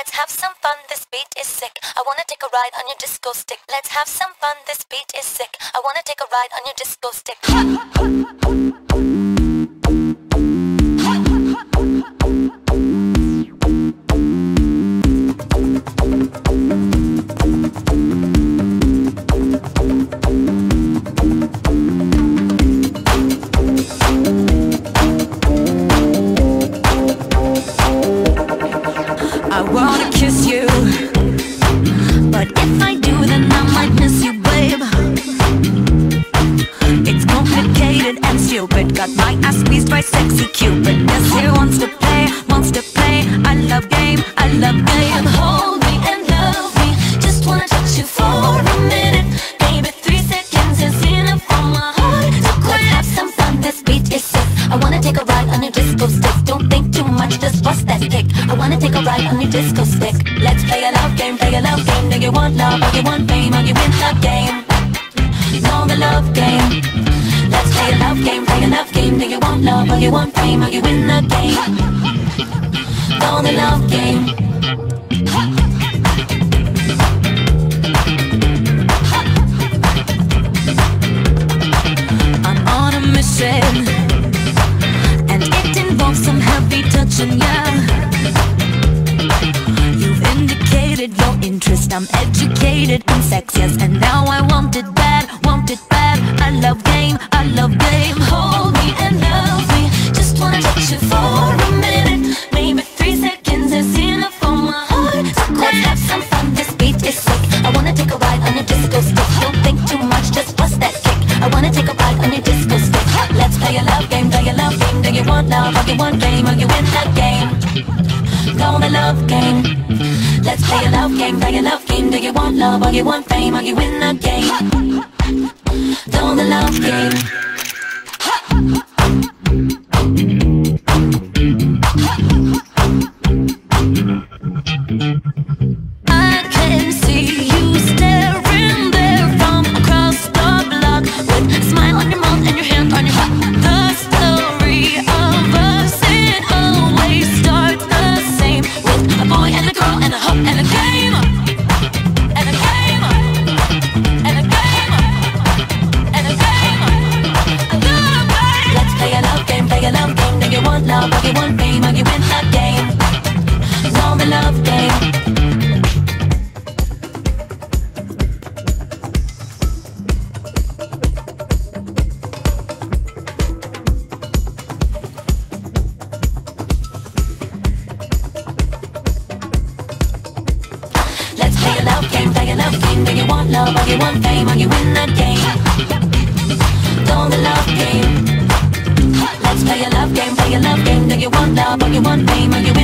Let's have some fun, this beat is sick. I wanna take a ride on your disco stick. Let's have some fun, this beat is sick. I wanna take a ride on your disco stick. I wanna kiss you, but if I do then I might miss you, babe. It's complicated and stupid, got my ass squeezed by sexy Cupid. Yes, he wants to play, wants to play. I love game, I love game. Hold me and love me, just wanna touch you for a minute. Maybe 3 seconds is enough for my heart. So let's have some fun, this beat is sick. I wanna take a ride on your disco stick. Don't think too much, just bust that kick. I wanna take a ride on your disco stick. Let's play a love game, play a love game. Do you want love or you want fame or you win the game? Know the love game. Let's play a love game, play a love game. Do you want love or you want fame or you win the game? Know the love game. I'm on a mission, and it involves some heavy touching, yeah. You've indicated your interest, I'm educated in sex, yes. And now I want it bad, want it bad. I love game, I love game. Hold me and love me, just wanna touch you for a minute. Maybe 3 seconds is enough for my heart. So let's have some fun, this beat is sick. I wanna take a ride on your disco stick. Don't think too much, just bust that kick. I wanna take a ride on your disco stick. Let's play a love game, play a love game. Do you want love or you want fame or you win the game? Know the love game. Let's play a love game, play a love game. Do you want love or you want fame or you win the game? Know the love game. I can see you staring there from across the block, with a smile on your mouth and your hand on your heart. The story of us, it always starts the same, with a boy and a girl and a hook and a game. And a game. And a game. And a game. Let's play a love game, play a love game. Do you want love or you want fame or you win the game? Know the love game. Let's play a love game, play a love game. Do you want love or you want fame or you win the game? Know the love game. Let's play a love game, play a love game. Do you want love or you want fame or you